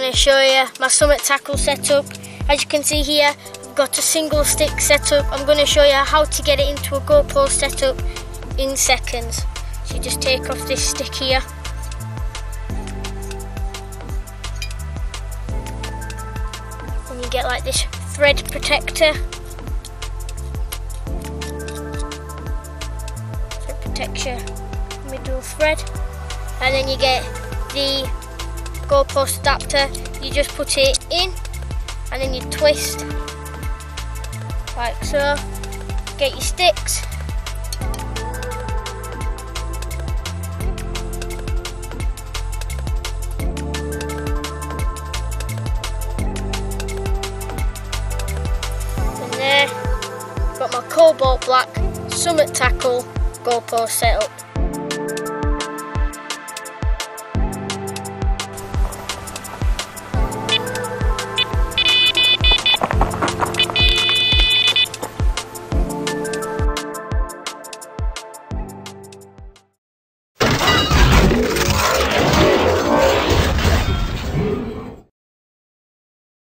going to show you my summit tackle setup. As you can see here, I've got a single stick setup. I'm going to show you how to get it into a GoPro setup in seconds. So you just take off this stick here. And you get like this thread protector. So it protects your middle thread. And then you get the GoPro adapter. You just put it in and then you twist like so. Get your sticks. And there, got my cobalt black summit tackle GoPro setup.